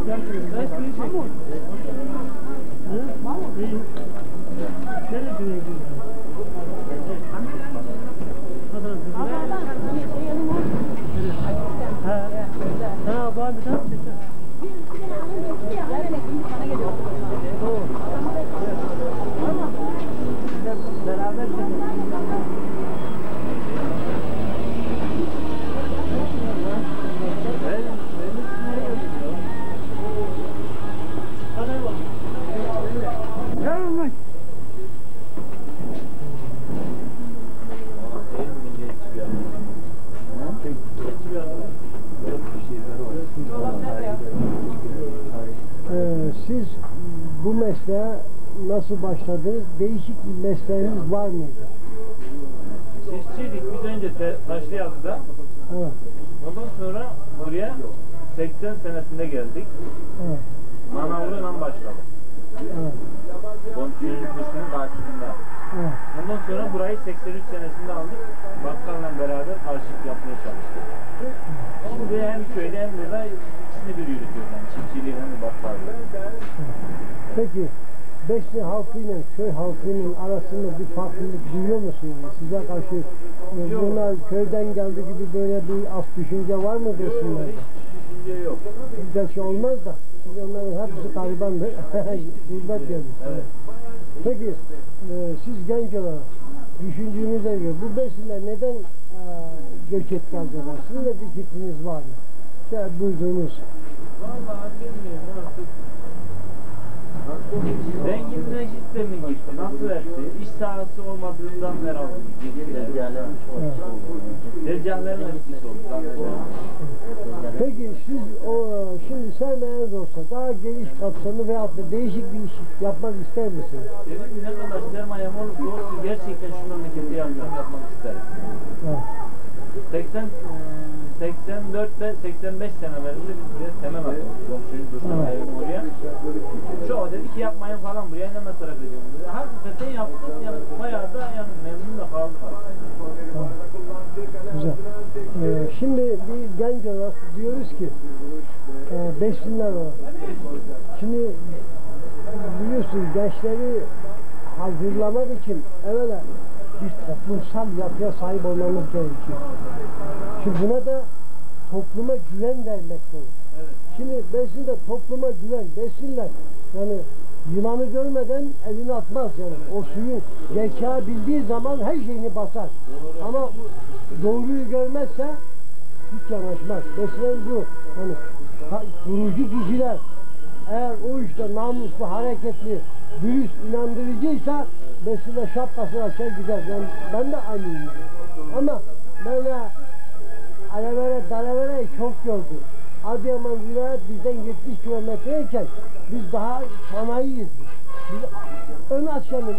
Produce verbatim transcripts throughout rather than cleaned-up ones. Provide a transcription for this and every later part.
Siz bu mesleğe nasıl başladınız? Değişik bir mesleğiniz var mıydı? Çiftçiydik biz önce Taşlıyalı'da. Evet. Ondan sonra buraya seksen senesinde geldik. Evet. Manavlığıyla başladık. Evet. Komşunun kuşunun karşısında. Evet. Ondan sonra burayı seksen üç senesinde aldık. Bakkalla beraber karşılık yapmaya çalıştık. Şimdi hem köyde hem burada ikisini bir yürütüyoruz. Yani çiftçiliği hem bakkallığı. Peki Besni halkıyla köy halkının arasında bir farklılık duyuyor musunuz? Size karşı e, bunlar köyden geldi gibi böyle bir az düşünce var mı Besni'lerde? Hiç düşünce yok. Gerçi olmaz da. Çünkü onların hepsi garibandır. Gurbet gelmiş. Evet. Peki e, siz genç olarak düşündüğünüze göre bu Besniler neden e, göç etti acaba? Sizin de bir fikriniz var mı? Şey duyduğunuz. Vallahi bilmiyorum artık. Zenginleşip de mi gitti? Nasıl etti? İş sahası olmadığından herhalde gitti. Tezgahların etkisi oldu. Peki siz o şimdi sermayeniz olsa daha geniş kapsamlı veyahut da değişik bir iş yapmak ister misiniz? Benim ne kadar sermayem olursa olsun gerçekten şu memlekette yatırım yapmak isterim. Evet. seksen, seksen dörtte seksen beş senelerinde biz buraya temel attık. Komşunun durduğu evim oraya. Çoğu dedi ki yapmayın falan buraya ne masraf ediyorsunuz dedi. Hakikaten yaptık. Yani bayağı da yani memnun da kaldık. Evet. Güzel. Ee, şimdi bir genç olarak diyoruz ki e, Besniler olarak. Şimdi biliyorsunuz gençleri hazırlamak için evvela bir toplumsal yapıya sahip olmamız gerekiyor. Şimdi buna da topluma güven vermek olur. Evet. Şimdi Besniler topluma güven, Besniler yani yılanı görmeden elini atmaz yani. O suyun gerçeği bildiği zaman her şeyini basar. Doğru. Ama doğruyu görmezse hiç yanaşmaz. Besniler bu. Yani kurucu kişiler eğer o işte namuslu, hareketli, dürüst, inandırıcıysa Besniler şapkasını açar gider. Yani ben de aynıyım. Ama böyle alevere, dalavere çok gördüm. Adıyaman vilayet bizden yetmiş kilometreyken biz daha sanayiyiz. Biz ön Asya'nın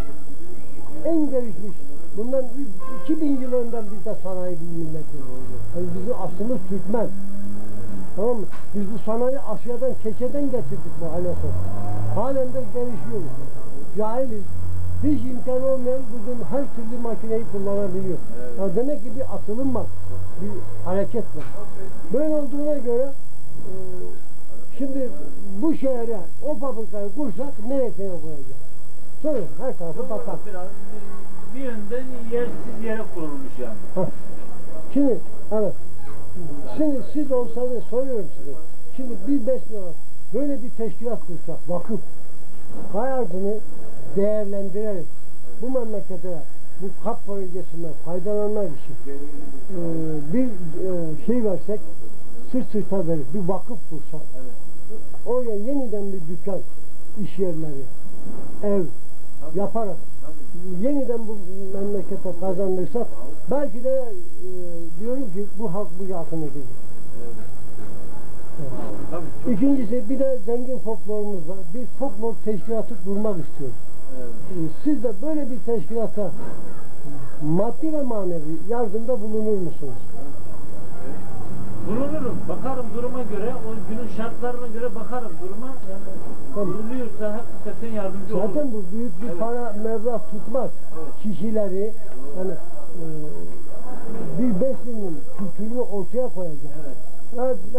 en gelişmiş, bundan iki bin yıl önden biz de sanayi bir milletiz. Yani bizim aslımız Türkmen. Tamam mı? Biz bu sanayi Asya'dan, keçeden getirdik bu hale sonra. Halen de gelişiyoruz. Cahiliz. Hiç imkan olmayan bugün her türlü makineyi kullanabiliyor. Evet. Yani demek ki bir atılım var, bir hareket var. Böyle olduğuna göre e, şimdi bu şehre o fabrikayı kursak nereye koyacağız? Sorun, her tarafı batar. Biraz bir yönden yersiz yere kurulmuş yani. Ha. Şimdi, evet. Şimdi siz olsanız soruyorum size. Şimdi bir Besni olarak böyle bir teşkilat kursak, vakıf, hayatını değerlendirerek bu memlekete, bu kap bölgesinden faydalanmak için e, bir e, şey versek, sırt sırta verip bir vakıf kursak, evet. Oraya yeniden bir dükkan, iş yerleri, ev tabii. Yaparak tabii. Yeniden bu memlekete kazandırsak, belki de e, diyorum ki bu halk bu yakın edecek. Evet. Evet. İkincisi bir de zengin folklorumuz var. Bir folklor teşkilatı kurmak istiyoruz. Evet. Siz de böyle bir teşkilata maddi ve manevi yardımda bulunur musunuz? Bulunurum. Bakarım duruma göre, o günün şartlarına göre bakarım duruma. Yani tamam. Bulunuyorsa hakikaten yardımcı Zaten olur. Zaten bu büyük bir evet. Para meblağ tutmaz. Evet. Kişileri yani e, bir Besni'nin kültürünü ortaya koyacak. Evet. Yani,